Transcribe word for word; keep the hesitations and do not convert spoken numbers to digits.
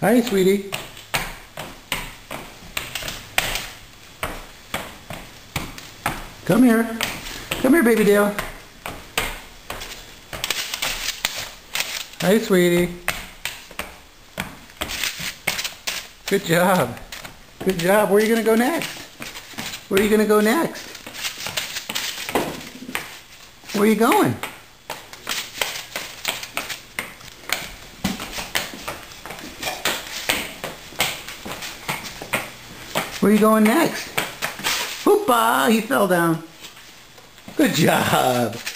Hi, sweetie. Come here. Come here, baby Dale. Hi, sweetie. Good job. Good job. Where are you going to go next? Where are you going to go next? Where are you going? Where are you going next? Hoopa! He fell down. Good job.